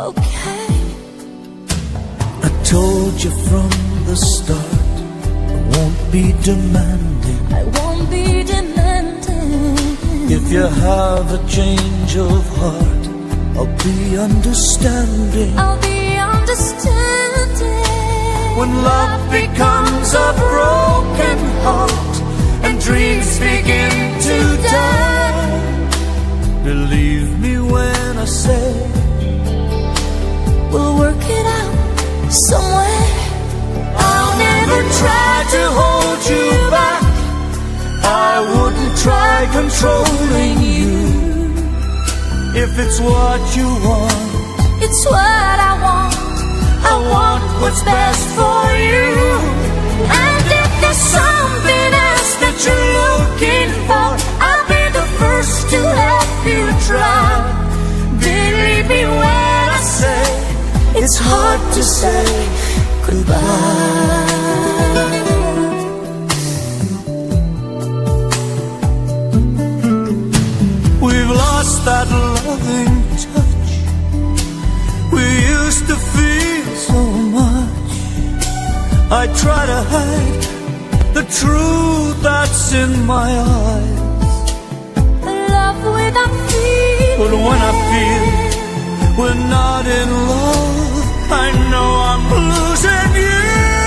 okay. I told you from the start, I won't be demanding. I won't be demanding. If you have a change of heart, I'll be understanding. I'll be understanding. When love becomes a broken heart and dreams begin to die, believe me when I say we'll work it out somewhere. I'll never try to hold you back. I wouldn't try controlling you. If it's what you want, it's what I want. I want what's best for you. And if there's something else that you're looking for, I'll be the first to help you try. Believe me when I say it's hard to say goodbye. We've lost that loving touch we used to feel so much. I try to hide the truth that's in my eyes. Love without feeling. But when I feel we're not in love, I know I'm losing you.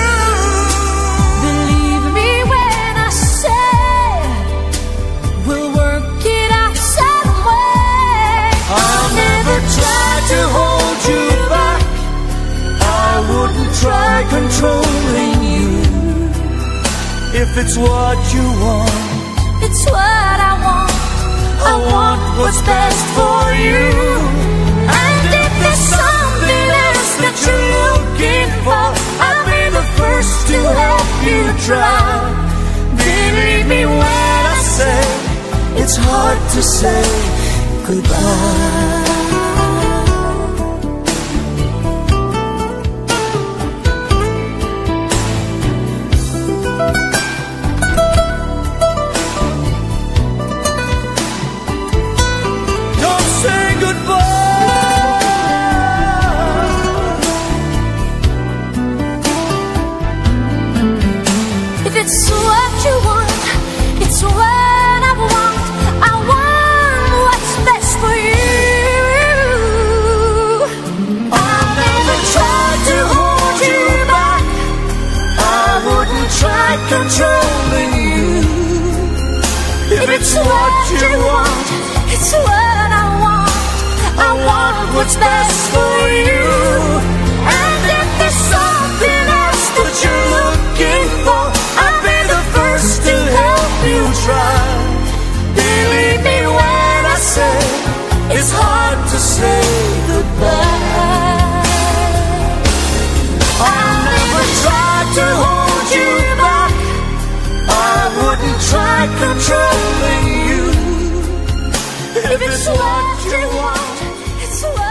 Believe me when I say we'll work it out some way. I'll never try to hold you back. I wouldn't try controlling you. If it's what you want, it's what I want. I want what's best for you. And if there's something else that you're looking for, I'll be the first to help you try. Believe me when I say it's hard to say goodbye. it's what you want, it's what I want. I want what's best for you. I'll never try to hold you back. I wouldn't try controlling you. If it's what you want, it's what I want. I want what's best for you. And if there's something else that you're looking for, I'll be the first to help you try. Believe me when I say it's hard to say goodbye. I'll never try to hold you back. I wouldn't try controlling you. If it's what you want, it's what